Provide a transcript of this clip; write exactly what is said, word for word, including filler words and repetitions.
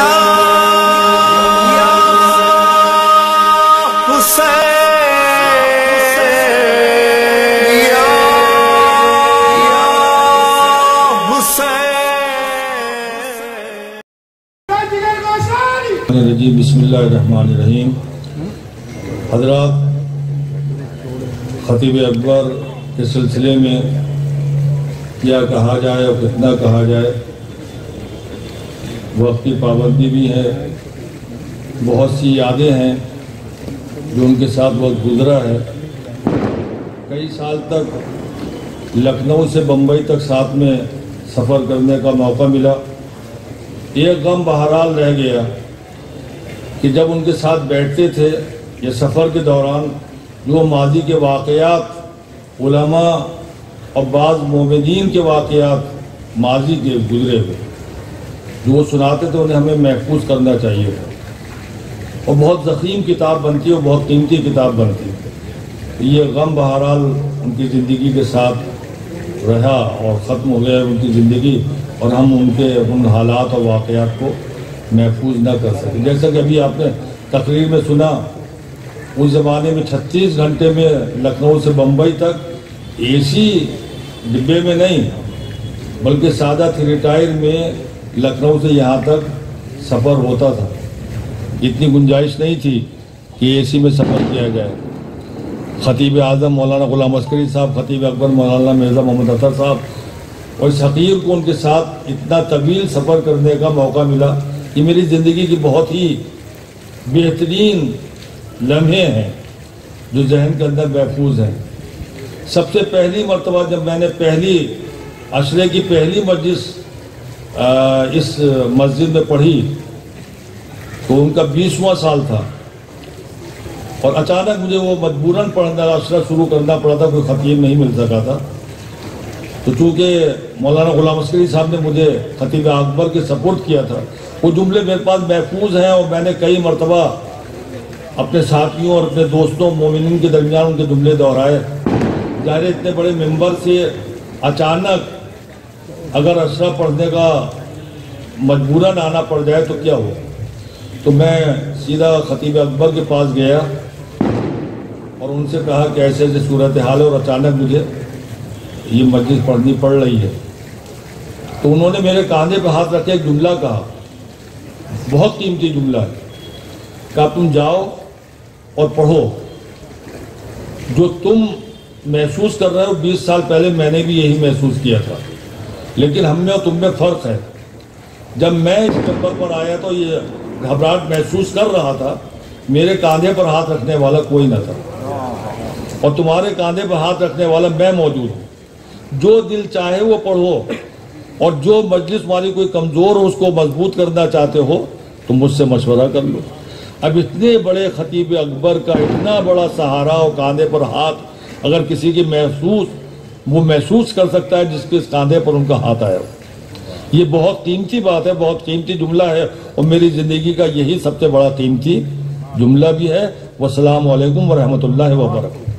بسم اللہ الرحمن الرحیم۔ حضرات، خطیب اکبر کے سلسلے میں کیا کہا جائے اور کتنا کہا جائے، وقت کی پابندی بھی ہے، بہت سی یادیں ہیں جو ان کے ساتھ وقت گزرا ہے۔ کئی سال تک لکھنؤ سے بمبئی تک ساتھ میں سفر کرنے کا موقع ملا۔ ایک غم بہرحال رہ گیا کہ جب ان کے ساتھ بیٹھتے تھے یہ سفر کے دوران جو ماضی کے واقعات، علماء اور بعض مومنین کے واقعات ماضی کے گزرے ہوئے جو وہ سناتے تھے، انہیں ہمیں محفوظ کرنا چاہیے تھا، اور بہت ضخیم کتاب بنتی ہے اور بہت قیمتی کتاب بنتی ہے۔ یہ غم بہرحال ان کی زندگی کے ساتھ رہا اور ختم ہو گیا ان کی زندگی، اور ہم ان کے ان حالات اور واقعات کو محفوظ نہ کر سکے۔ جیسا کہ ابھی آپ نے تقریر میں سنا، اس زمانے میں چھتیس گھنٹے میں لکھنؤ سے بمبئی تک اے سی ڈبے میں نہیں بلکہ سادہ تھری ٹائر میں لکھنؤ سے یہاں تک سفر ہوتا تھا۔ اتنی گنجائش نہیں تھی کہ اے سی میں سفر کیا جائے۔ خطیب اعظم مولانا غلام عسکری صاحب، خطیب اکبر مولانا مرزا محمد اطہر صاحب اور اس حقیر کو ان کے ساتھ اتنا طویل سفر کرنے کا موقع ملا، یہ میری زندگی کی بہت ہی بہترین لمحے ہیں جو ذہن کے اندر محفوظ ہیں۔ سب سے پہلی مرتبہ جب میں نے پہلی عشرے کی پہلی مجلس اس مسجد میں پڑھی تو ان کا بیسواں سال تھا، اور اچانک مجھے وہ مجبوراً پڑھنا عشرہ شروع کرنا پڑا تھا، کوئی خطیب نہیں مل سکا تھا۔ تو چونکہ مولانا غلام عسکری صاحب نے مجھے خطیب اکبر کے سپورٹ کیا تھا، وہ جملے میرے پاس محفوظ ہیں، اور میں نے کئی مرتبہ اپنے ساتھیوں اور اپنے دوستوں مومنین کے درمیان ان کے جملے دہرائے۔ ظاہر اتنے بڑے ممبر سے اچانک اگر عشرہ پڑھنے کا مجبوراً آنا پڑ جائے تو کیا ہو۔ تو میں سیدھا خطیب اکبر کے پاس گیا اور ان سے کہا کہ ایسے ایسے صورتحال ہے اور اچانک مجھے یہ مجلس پڑھنی پڑ رہی ہے۔ تو انہوں نے میرے کاندھے پہ ہاتھ رکھے ایک جملہ کہا، بہت قیمتی جملہ ہے، کہ تم جاؤ اور پڑھو جو تم محسوس کر رہے ہو، بیس سال پہلے میں نے بھی یہی محسوس کیا تھا، لیکن ہم میں اور تم میں فرق ہے۔ جب میں اس ممبر پر آیا تو یہ گھبراہٹ محسوس کر رہا تھا، میرے کاندھے پر ہاتھ رکھنے والا کوئی نہ تھا، اور تمہارے کاندھے پر ہاتھ رکھنے والا میں موجود ہوں۔ جو دل چاہے وہ پڑھو، اور جو مجلس تمہاری کوئی کمزور ہو اس کو مضبوط کرنا چاہتے ہو تو مجھ سے مشورہ کر لو۔ اب اتنے بڑے خطیب اکبر کا اتنا بڑا سہارا اور کاندھے پر ہاتھ اگر کسی کی محسوس وہ محسوس کر سکتا ہے جس کے کاندھے پر ان کا ہاتھ آیا ہو، یہ بہت قیمتی بات ہے، بہت قیمتی جملہ ہے، اور میری زندگی کا یہی سب سے بڑا قیمتی جملہ بھی ہے۔ والسلام علیکم ورحمۃ اللہ وبرکاتہ۔